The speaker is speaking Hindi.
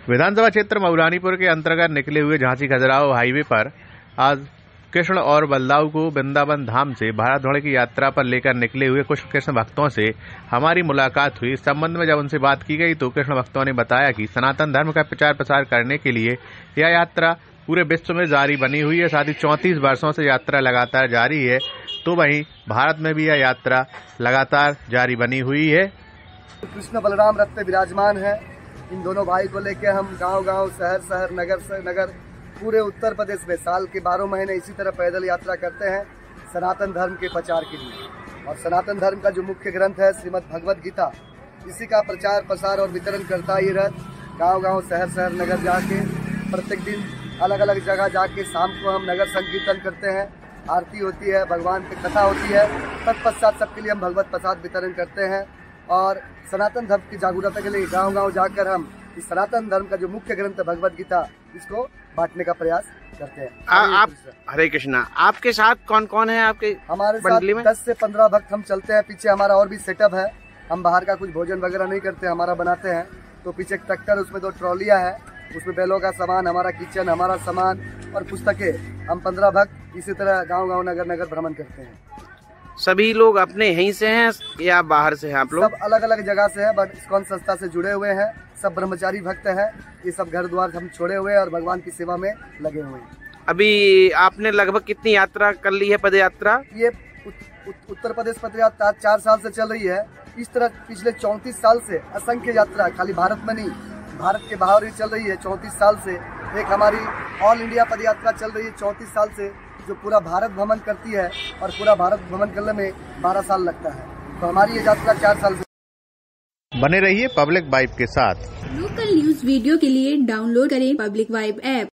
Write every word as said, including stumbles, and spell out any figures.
विधानसभा क्षेत्र मऊरानीपुर के अंतर्गत निकले हुए झांसी खजुराहो हाईवे पर आज कृष्ण और बलदाऊ को वृंदावन धाम से भारत की यात्रा पर लेकर निकले हुए कुछ कृष्ण भक्तों से हमारी मुलाकात हुई। इस संबंध में जब उनसे बात की गई तो कृष्ण भक्तों ने बताया कि सनातन धर्म का प्रचार प्रसार करने के लिए यह यात्रा पूरे विश्व में जारी बनी हुई है। साथ ही चौंतीस वर्षों से यात्रा लगातार जारी है, तो वहीं भारत में भी यह यात्रा लगातार जारी बनी हुई है। कृष्ण बलराम रथ पे विराजमान है। इन दोनों भाई को लेके हम गांव गांव शहर शहर नगर से नगर पूरे उत्तर प्रदेश में साल के बारह महीने इसी तरह पैदल यात्रा करते हैं सनातन धर्म के प्रचार के लिए। और सनातन धर्म का जो मुख्य ग्रंथ है श्रीमद् भगवद गीता, इसी का प्रचार प्रसार और वितरण करता ये रथ गांव गांव शहर शहर नगर जाके प्रत्येक दिन अलग अलग जगह जाके शाम को हम नगर संकीर्तन करते हैं, आरती होती है, भगवान की कथा होती है। तत्पश्चात सबके लिए हम भगवत प्रसाद वितरण करते हैं और सनातन धर्म की जागरूकता के लिए गांव गांव जाकर हम इस सनातन धर्म का जो मुख्य ग्रंथ है भगवद गीता, इसको बांटने का प्रयास करते हैं। आ, आप हरे कृष्णा, आपके साथ कौन कौन है आपके? हमारे साथ दस से पंद्रह भक्त हम चलते हैं। पीछे हमारा और भी सेटअप है, हम बाहर का कुछ भोजन वगैरह नहीं करते, हमारा बनाते हैं। तो पीछे एक ट्रैक्टर, उसमें दो ट्रॉलियां है, उसमें बैलों का सामान, हमारा किचन, हमारा सामान और पुस्तकें। हम पंद्रह भक्त इसी तरह गाँव गाँव नगर नगर भ्रमण करते हैं। सभी लोग अपने यहीं से हैं या बाहर से हैं आप लोग? सब अलग अलग जगह से हैं, बट इस्कॉन संस्था से जुड़े हुए हैं। सब ब्रह्मचारी भक्त हैं। ये सब घर द्वार हम छोड़े हुए हैं और भगवान की सेवा में लगे हुए हैं। अभी आपने लगभग कितनी यात्रा कर ली है, पद यात्रा? ये उत, उत, उत्तर प्रदेश पद यात्रा चार साल से चल रही है। इस तरह पिछले चौंतीस साल से असंख्य यात्रा, खाली भारत में नहीं, भारत के बाहर भी चल रही है। चौंतीस साल से एक हमारी ऑल इंडिया पद यात्रा चल रही है चौंतीस साल से, जो पूरा भारत भ्रमण करती है और पूरा भारत भ्रमण करने में बारह साल लगता है। तो हमारी ये यात्रा चार साल से। बने रहिए पब्लिक वाइब के साथ। लोकल न्यूज वीडियो के लिए डाउनलोड करें पब्लिक वाइब ऐप।